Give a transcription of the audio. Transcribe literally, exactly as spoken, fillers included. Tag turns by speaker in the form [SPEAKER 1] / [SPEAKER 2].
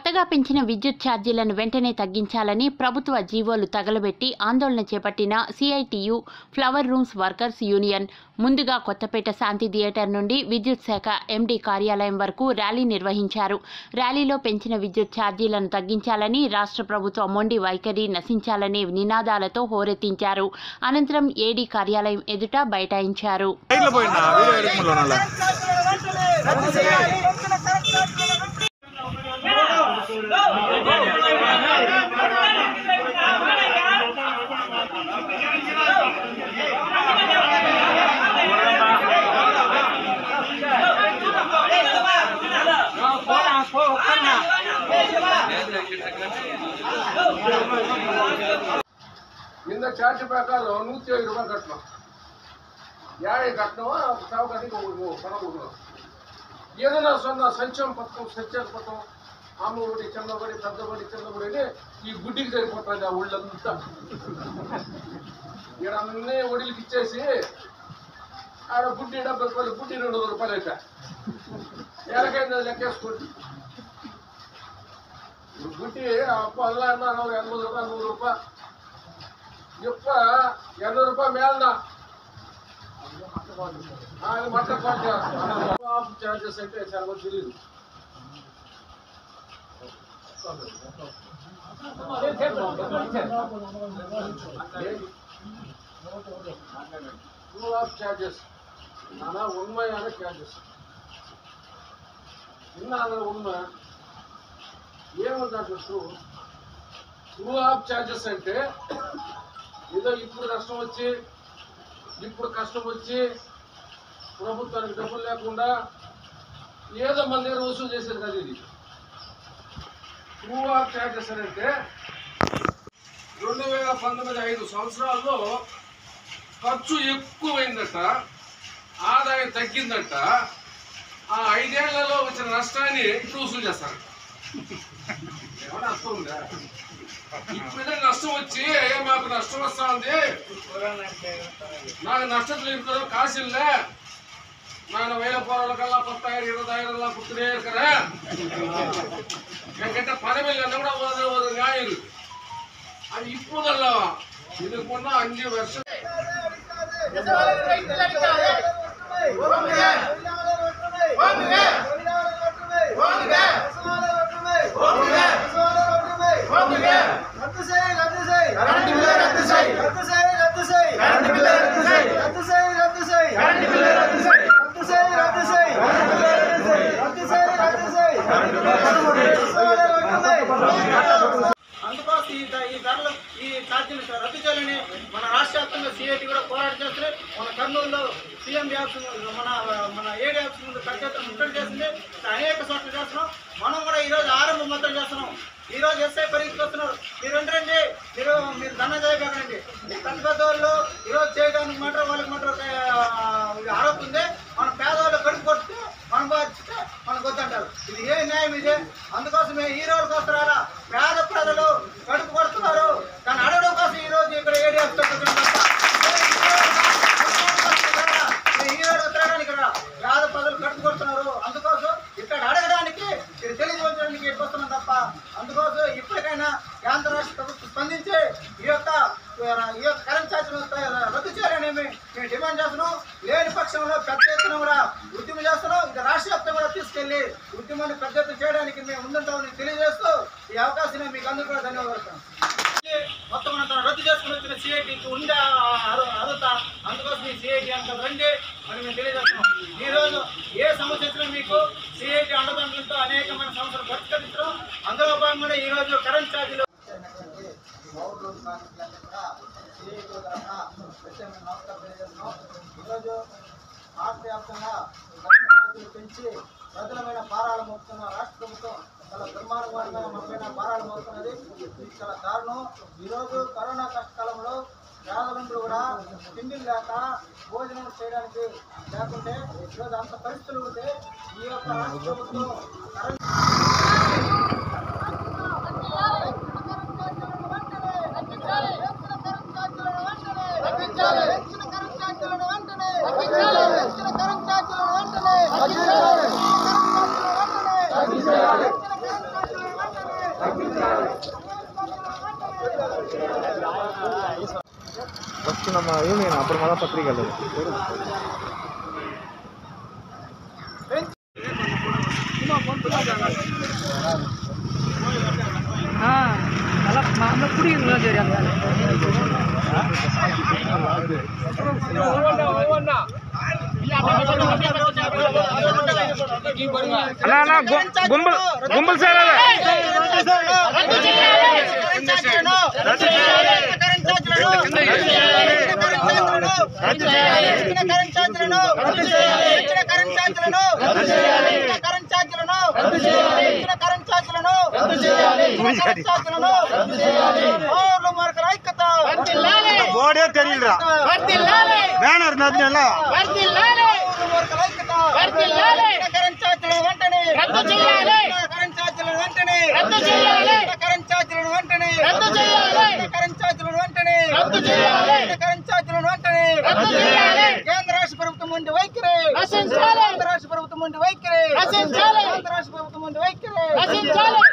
[SPEAKER 1] కొత్తగా పెంచిన విద్యుత్ ఛార్జీలను వెంటనే తగ్గించాలని ప్రభుత్వ జీవోలు తగలబెట్టి ఆందోళన చేపట్టిన CITU flower rooms workers union ముందుగా కొత్తపేట శాంతి థియేటర్ నుండి విద్యుత్ శాఖ ఎండీ కార్యాలయం వరకు ర్యాలీ నిర్వహించారు. ర్యాలీలో పెంచిన విద్యుత్ ఛార్జీలను తగ్గించాలని, రాష్ట్ర ప్రభుత్వ మొండి వైఖరి నశించాలనే నినాదాలతో హోరెత్తించారు. అనంతరం ఏడీ కార్యాలయం ఎదుట బైఠాయించారు.
[SPEAKER 2] నిన్న ఛార్జ్ ప్రకారం నూற்றி ఐదు రూపాయలు కట్టినాం. యాభై కట్టినామా చావుకాడికి పడకూడదు. ఏదైనా సొన్న సంక్షేమ పథకం, సత్యాల పథకం, అమ్మఒడి, చిన్నబడి, పెద్దబడి, చిన్నబడి అని ఈ గుడ్డికి సరిపోతుంది. ఆ ఒళ్ళంతా ఇక్కడ అన్నీ ఒడిలకి ఇచ్చేసి ఆడ గుడ్డి డెబ్బై రూపాయలు, గుడ్డి రెండు వందల రూపాయలు అయితే ఎలాగైంది లెక్కేసుకోండి. గుడ్డి అప్ప అలా ఎనభై రూపాయలు, నూరు రూపాయలు ఎప్ప ఎనభై రూపాయలు మేలనా అది మట్ట ఆఫ్ ఛార్జెస్ అయితే చాలా తెలియదు. ట్రూ ఆఫ్ ఛార్జెస్ నానా ఉన్మయాన ఛార్జెస్ నిన్న ఉన్మ ఏముందంటే ట్రూ ట్రూ ఆఫ్ ఛార్జెస్ అంటే ఏదో ఇప్పుడు కష్టం వచ్చి ఇప్పుడు కష్టం వచ్చి ప్రభుత్వానికి డబ్బులు లేకుండా ఏదో మన దగ్గర వసూలు చేసేది కదా. ఇది ట్రూ ఆఫ్ ఛార్జెస్ అని అంటే రెండు వేల పంతొమ్మిది ఐదు సంవత్సరాల్లో ఖర్చు ఎక్కువైందట, ఆదాయం తగ్గిందట. ఆ ఐదేళ్లలో వచ్చిన నష్టాన్ని ఇప్పుడు వసూలు చేస్తారు. ఏమన్నా అర్థం ఉందా? ఇప్పుడే నష్టం వచ్చి మాకు నష్టం వస్తా ఉంది, నాకు నష్టం లేదు కాసులే ನಾನು ವೇಲ ಪೋರಾಟಕ್ಕೆಲ್ಲ ಪತ್ತಾಯಿರ ಇರೋದಾಯಿರಲ್ಲ ಕೂತೇ ಇರ್ತಾರೆ. ಯಾಕೆಂದ್ರೆ ಪದವಿಲ್ಲ ಕೂಡ ಹೋದ್ರೆ ಹೋದ್ರೆ ನ್ಯಾಯ ಇದು ಅದು ಇಪ್ಪದಲ್ಲ. ಇದಕ್ಕೊಂಡ ಅಂಜು ವರ್ಷ
[SPEAKER 3] అందుకోసం ఈ ఈ ధరలు ఈ ఛార్జీలు రద్దు చేయాలని మన రాష్ట్ర వ్యాప్తంగా సిఐటి కూడా పోరాటం చేస్తుంది. మన కర్నూలులో సీఎం యాప్స్ మన మన ఏడీ యాప్స్ ముందు పెద్ద ముట్టడి చేస్తుంది. అనేక చోట్ల చేస్తున్నాం. మనం కూడా ఈరోజు ఆరంభ ముట్టడి చేస్తున్నాం. ఈరోజు ఎస్ఐ పరీక్షలు వస్తున్నారు. మీరు రండి, మీరు మీరు దండ చేయకండి. పెద్ద పెద్ద వాళ్ళు ఈరోజు చేయడానికి మాత్రం వాళ్ళకి మాత్రం ఆరోపుంది. మన పేదవాళ్ళు కడుపు కొడితే మనం బాధిస్తే మనకు వద్దంటారు. ఇది ఏ న్యాయం ఇది? అందుకోసమే ఈ రోజు కోసరాలా పేద ప్రజలు కడుపు కొడుతున్నారు. దాన్ని అడగడం కోసం ఈ రోజు ఇక్కడ ఏడీ ఈ రోజు ఉత్తరానికి ఇక్కడ పేద ప్రజలు కడుపు కొడుతున్నారు. అందుకోసం ఇక్కడ అడగడానికి ఇది తెలియజేయడానికి వస్తున్నాం తప్ప అందుకోసం ఇప్పటికైనా కేంద్ర రాష్ట్ర ప్రభుత్వం స్పందించి ఈ యొక్క ఈ యొక్క కరెంట్ ఛార్జీలను రద్దు చేయాలని మేము డిమాండ్ చేస్తున్నాం. లేని పక్షంలో పెద్ద ఎత్తున కూడా ఉద్యమం చేస్తున్నాం. ఇంకా రాష్ట్ర వ్యాప్తంగా కూడా తీసుకెళ్లి ఉద్యమాన్ని పెద్ద ఎత్తున చేయడానికి మేము ముందుంటామని తెలియజేస్తూ ఈ అవకాశాన్ని మీకు అందరూ కూడా ధన్యవాదాలు. మొత్తం అంతా రద్దు చేసుకుని వచ్చిన సిఐటికి ఉండే అర్హత. అందుకోసం ఈ సిఐటి అంతా రండి అని మేము తెలియజేస్తున్నాం. ఈరోజు ఏ సమస్య వచ్చినా మీకు సిఐటి అండదండలతో అనేకమైన సమస్యలు పరిష్కరించడం. అందులో భాగంగా ఈరోజు కరెంట్ ఛార్జీలు ఈరోజు రాష్ట్ర వ్యాప్తంగా కరెంట్ ఛార్జీలు పెంచి ప్రజలమైన భారాలు మోపుతున్న రాష్ట్ర ప్రభుత్వం చాలా దుర్మార్గంగా మనపైన భారాలు మోపుతున్నది. ఇది చాలా దారుణం. ఈరోజు కరోనా కష్టకాలంలో పేదలందరూ కూడా తిండిలు లేక భోజనం చేయడానికి లేకుంటే ఈరోజు అంత పరిస్థితులు ఉంటే ఈ యొక్క రాష్ట్ర ప్రభుత్వం కరెంట్ కరెంట్
[SPEAKER 4] ಫಸ್ಟ್ ನಮ್ಮ ಯೂನಿಯನ್ ಅಪ್ಪರ ಮದ ಪತ್ರಿಕೆ ಅಣ್ಣ ಅಣ್ಣ ಗುಂಬಲ್ ಗುಂಬಲ್ ಸರ್ ಬೋರ್ಡೇ ತೆರೀಲ ಬ್ಯಾನರ್ ನದ್ನೆಲ್ಲ కేంద్ర రాష్ట్ర ప్రభుత్వం ముందు వైఖరి కేంద్ర రాష్ట్ర ప్రభుత్వం ముందు వైఖరి కేంద్ర రాష్ట్ర ప్రభుత్వం ముందు వైఖరి